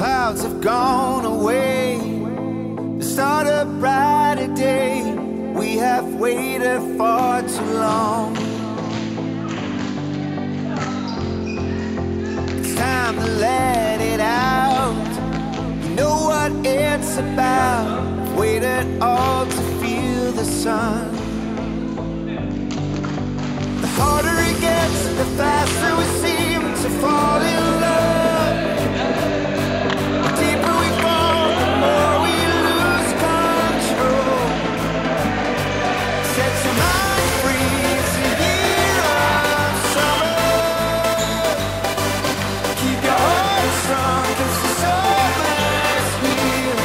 clouds have gone away to start a brighter day. We have waited far too long. It's time to let it out. You know what it's about. We've waited all to feel the sun. The harder it gets, the faster we seem to fall in love. The deeper we fall, the more we lose control. Set your mind free, it's a year of summer. Keep your heart strong, 'cause the soul is here.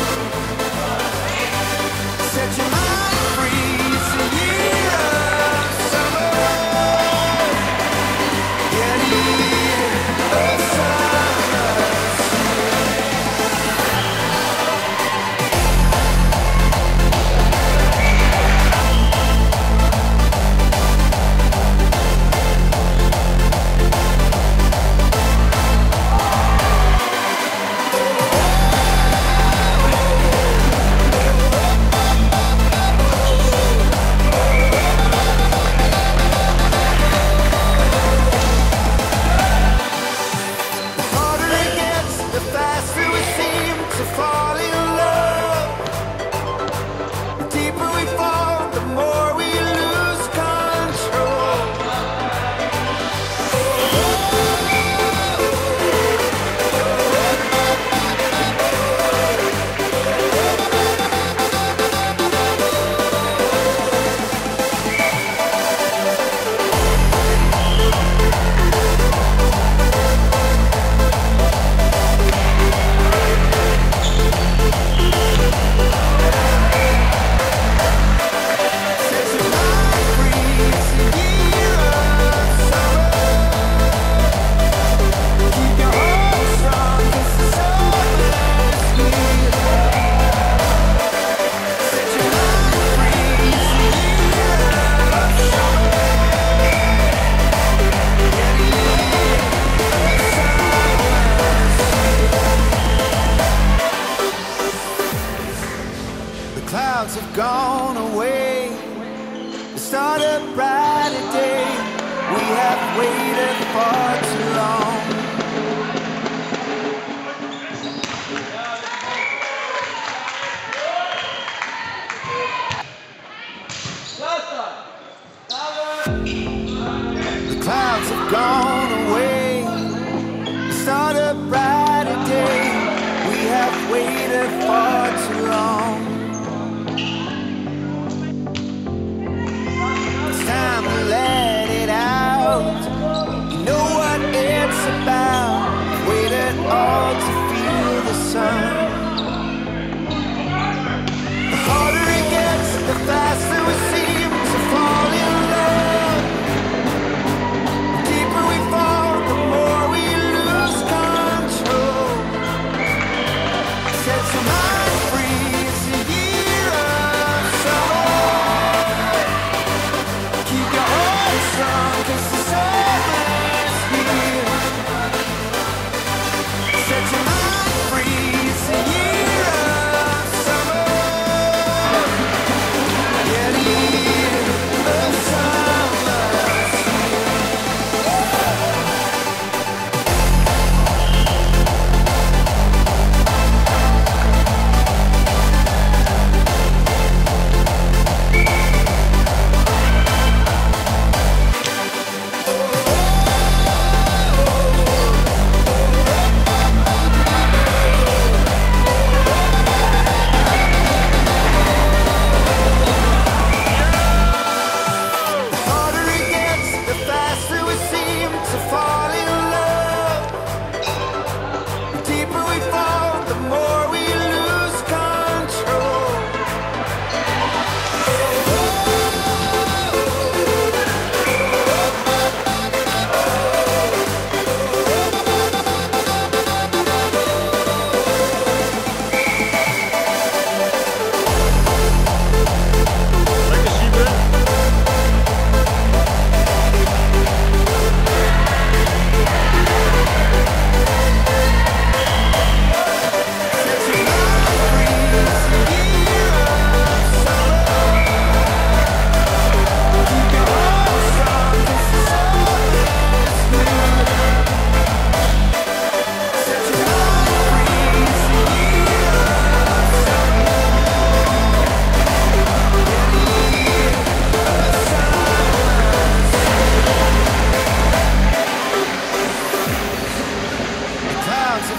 Set your mind free, it's a year of summer. Yeah, the year of summer. Clouds have gone away to start a brighter day. We have waited far too long. The clouds have gone away to start a brighter day. We have waited far too long. Time to let it out. You know what it's about. Waited all to feel the sun. The harder it gets, the faster we seem to fall in love. The deeper we fall, the more we lose control.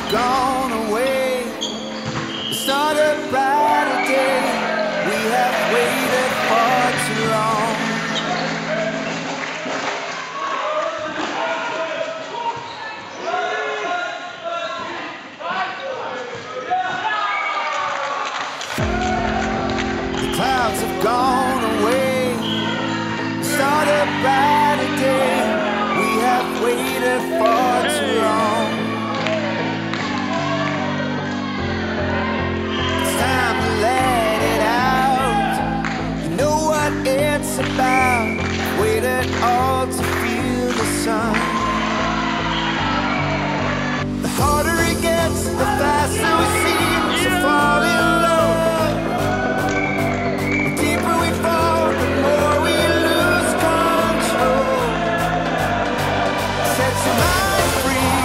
gone away to start a brighter day. We have waited far too long. The clouds have gone away to start a brighter day. We have waited far too long. Let it out. You know what it's about. Waited all to feel the sun. The harder it gets, the faster we seem to fall in love. The deeper we fall, the more we lose control. Set your mind free.